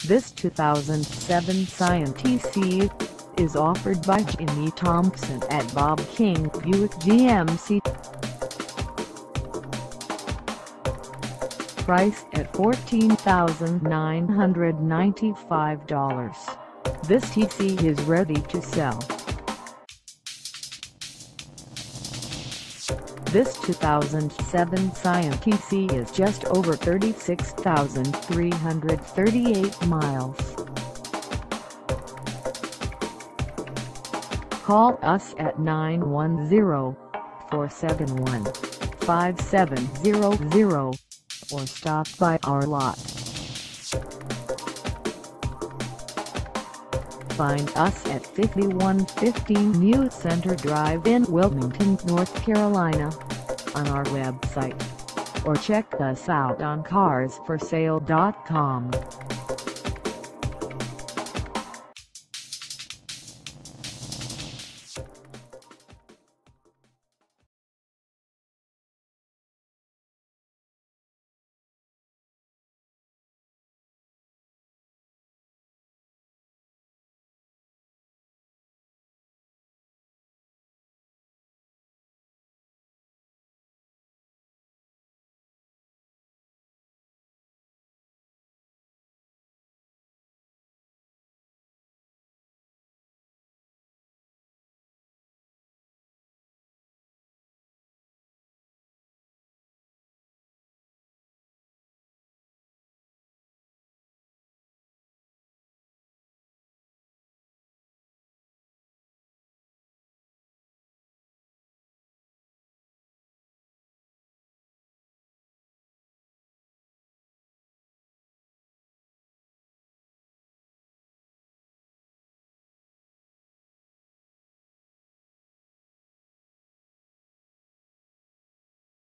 This 2007 Scion TC is offered by Jimmy Thompson at Bob King Buick GMC. Priced at $14,995. This TC is ready to sell. This 2007 Scion TC is just over 36,338 miles. Call us at 910-471-5700 or stop by our lot. Find us at 5115 New Center Drive in Wilmington, North Carolina, on our website, or check us out on carsforsale.com.